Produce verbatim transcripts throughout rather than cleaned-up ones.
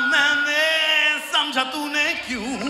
मैंने, समझा तूने क्यों?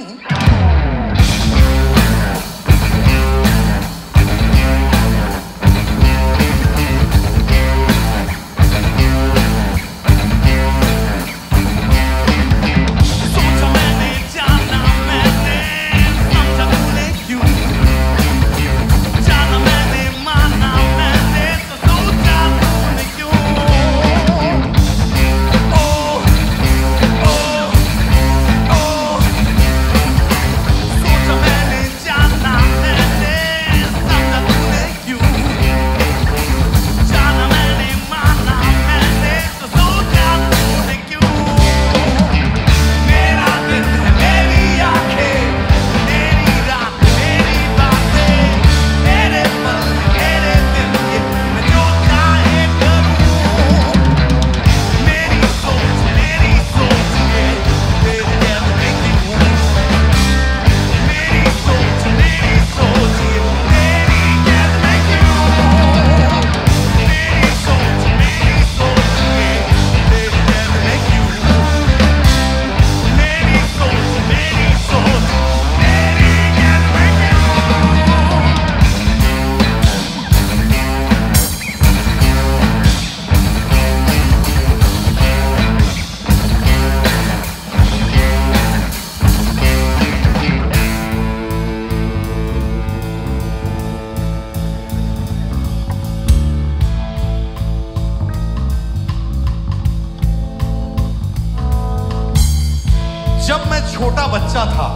जब मैं छोटा बच्चा था,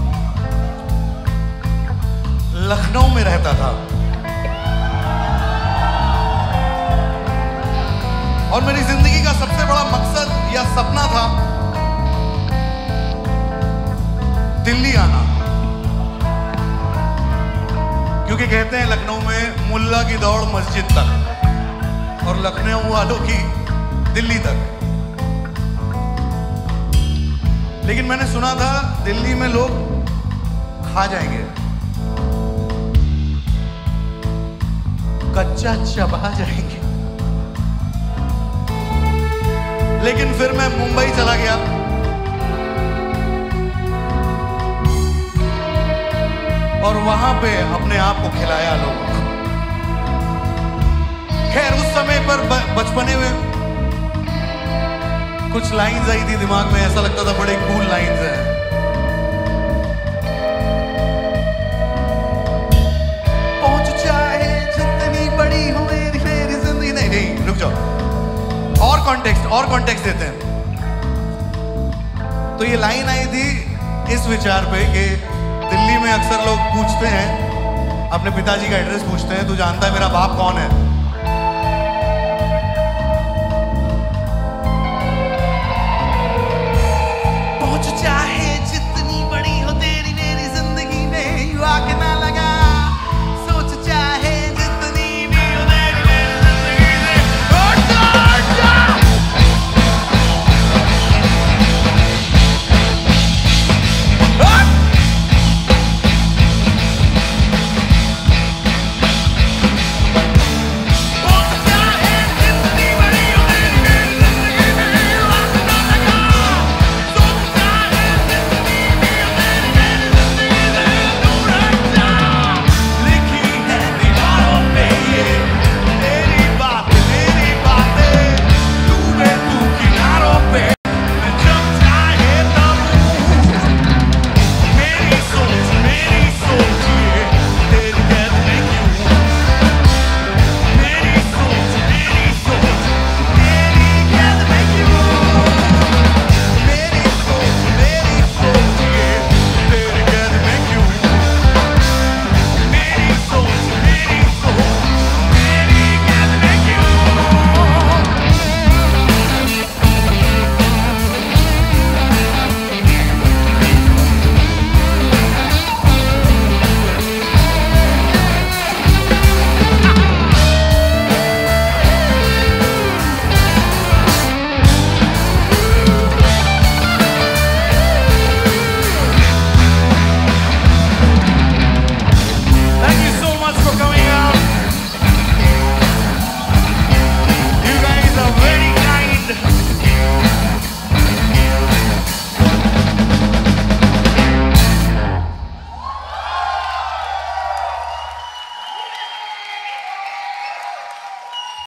लखनऊ में रहता था और मेरी जिंदगी का सबसे बड़ा मकसद या सपना था दिल्ली आना, क्योंकि कहते हैं लखनऊ में मुल्ला की दौड़ मस्जिद तक और लखनऊ वालों की दिल्ली तक। लेकिन मैंने सुना था दिल्ली में लोग खा जाएंगे, कच्चा चबा जाएंगे। लेकिन फिर मैं मुंबई चला गया और वहां पे अपने आप को खिलाया लोगों को। खैर उस समय पर बचपने में कुछ लाइंस आई थी दिमाग में, ऐसा लगता था बड़े कूल लाइंस हैं। पहुंच चाहे जितनी बड़ी हो मेरी मेरी जिंदगी। नहीं नहीं रुक जाओ, और कॉन्टेक्स्ट और कॉन्टेक्स्ट देते हैं। तो ये लाइन आई थी इस विचार पे कि दिल्ली में अक्सर लोग पूछते हैं, अपने पिताजी का एड्रेस पूछते हैं, तू जानता है मेरा बाप कौन है?